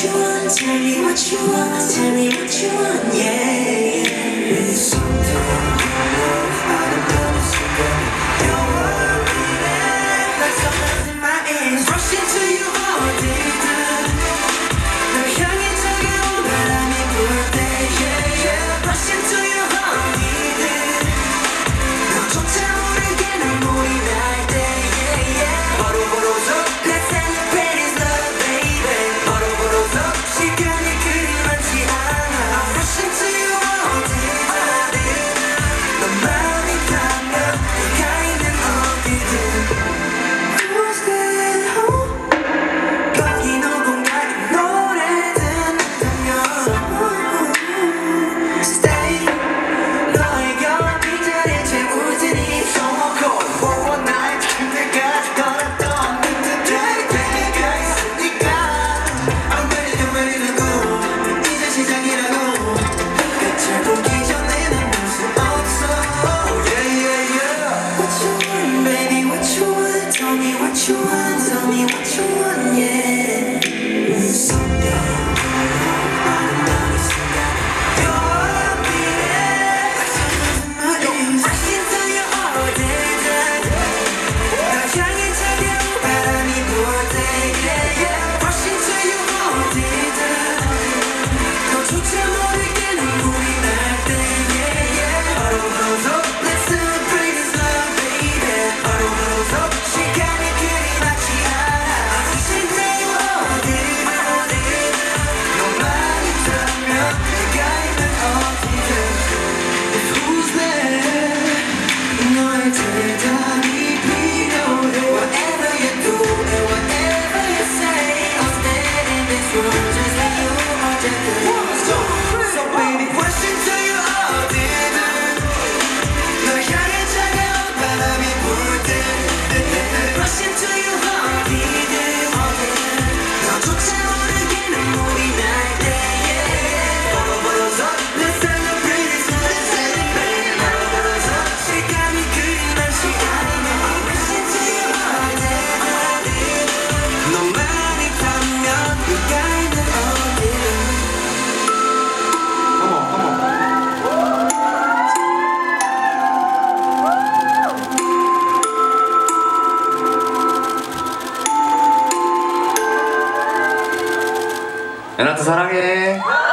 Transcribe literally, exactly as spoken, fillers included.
you want, tell me what you want, tell me what you want, yeah, yeah. It's something 아름다운 순간 You're worried like someone's in my ears Rushing to you 어디든 널 향해 차가운 바람이 불 때 yeah, yeah. Rushing to you 어디든 너조차 모르게 눈물이 날 때 yeah, yeah. 버로버로서 Let's celebrate this love baby 버로버로서 시간이 그리 많지 않아 I'm rushing to you 어디든 너만이 가면 네가 있는 어디든 Who's that home 거기 누군가의 노래 듣는다면 Stay 너의 곁 빈자리에 채울 테니 So I'm going for one night 그때까지 걸었던 그때의 때가 있으니까 I'm ready to ready to go 이제 시작이라고 끝을 보기 전에 난 볼 수 없어 Yeah yeah yeah What you want baby what you want Tell me what you want Tell me what you want yeah Someday 아름다운 이 순간 You're beating like someone's in my ears Rushing to you 어디든 널 향해 차가운 바람이 불 때 yeah, yeah. Rushing to you 어디든 너조차 모르게 눈물이 날 때 yeah, yeah. 바로바로서 Let's celebrate this love baby 바로바로서 시간이 그리 많지 않아 I'm rushing to you 어디든 너만 있다면 내가 있는 어디든 Who's there 너의 대답이 필요해 Whatever you do and whatever you say I'll stand in this room just like you are just So, so baby rushing to you 어디든 널 향해 차가운 바람이 불 때 Rushing to you 어디든 너조차 모르게 눈물이 날 때 yeah. 버로버로서 Let's celebrate this Let's celebrate 버로버로서 시간이 그리 많지 않아 Rushing to you 어디든 너만 있다면 네가 있는 어디든 Come on, come on. 연아트 사랑해.